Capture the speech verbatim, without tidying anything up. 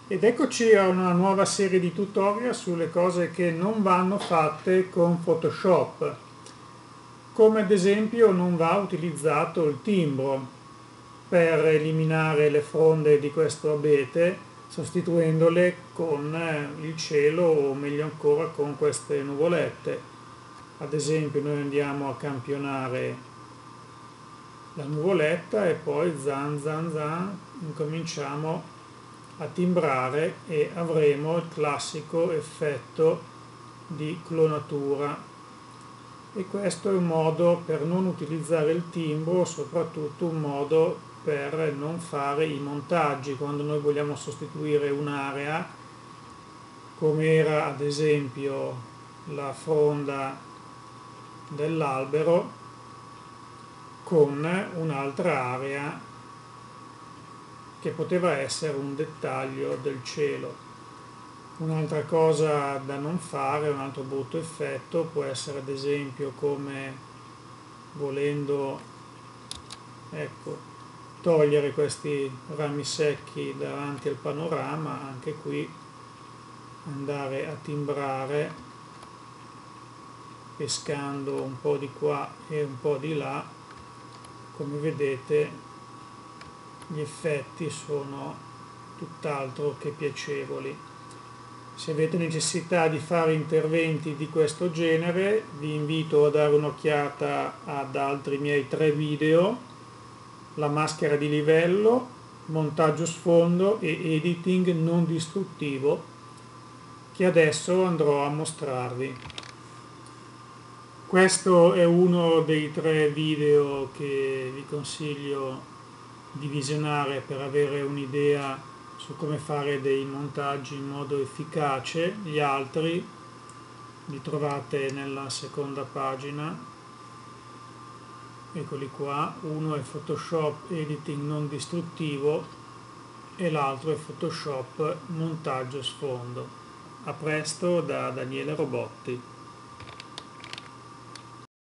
Ed eccoci a una nuova serie di tutorial sulle cose che non vanno fatte con Photoshop, come ad esempio non va utilizzato il timbro per eliminare le fronde di questo abete, sostituendole con il cielo o meglio ancora con queste nuvolette. Ad esempio noi andiamo a campionare la nuvoletta e poi zan zan zan incominciamo a timbrare e avremo il classico effetto di clonatura. E questo è un modo per non utilizzare il timbro, soprattutto un modo per non fare i montaggi quando noi vogliamo sostituire un'area, come era ad esempio la fronda dell'albero, con un'altra area che poteva essere un dettaglio del cielo. Un'altra cosa da non fare, un altro brutto effetto, può essere ad esempio come volendo ecco, togliere questi rami secchi davanti al panorama, anche qui andare a timbrare pescando un po' di qua e un po' di là. Come vedete gli effetti sono tutt'altro che piacevoli. Se avete necessità di fare interventi di questo genere, vi invito a dare un'occhiata ad altri miei tre video: la maschera di livello, montaggio sfondo e editing non distruttivo, che adesso andrò a mostrarvi. Questo è uno dei tre video che vi consiglio di visionare per avere un'idea su come fare dei montaggi in modo efficace. Gli altri li trovate nella seconda pagina, eccoli qua. Uno è Photoshop Editing non distruttivo e l'altro è Photoshop montaggio sfondo. A presto da Daniele Robotti.